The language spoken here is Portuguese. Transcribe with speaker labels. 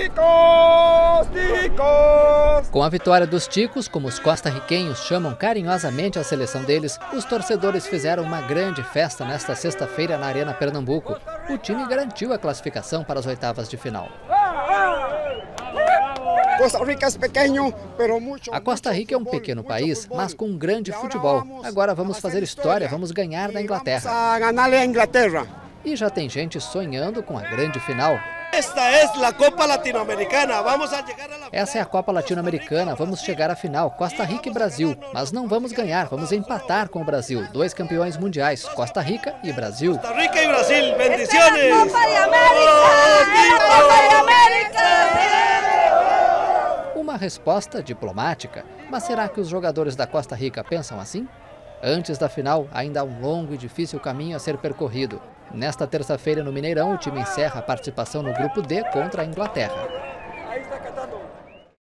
Speaker 1: Ticos!
Speaker 2: Com a vitória dos ticos, como os costarriquenhos chamam carinhosamente a seleção deles, os torcedores fizeram uma grande festa nesta sexta-feira na Arena Pernambuco. O time garantiu a classificação para as oitavas de final. A Costa Rica é um pequeno país, mas com um grande futebol. Agora vamos fazer história, vamos ganhar da Inglaterra. E já tem gente sonhando com a grande final.
Speaker 3: Esta é a Copa Latino-Americana.
Speaker 2: Essa é a Copa Latino-Americana. Vamos chegar à final, Costa Rica e Brasil. Mas não vamos ganhar, vamos empatar com o Brasil. 2 campeões mundiais, Costa Rica e Brasil.
Speaker 3: Costa Rica e Brasil, bendiciones!
Speaker 2: Uma resposta diplomática. Mas será que os jogadores da Costa Rica pensam assim? Antes da final, ainda há um longo e difícil caminho a ser percorrido. Nesta terça-feira, no Mineirão, o time encerra a participação no Grupo D contra a Inglaterra.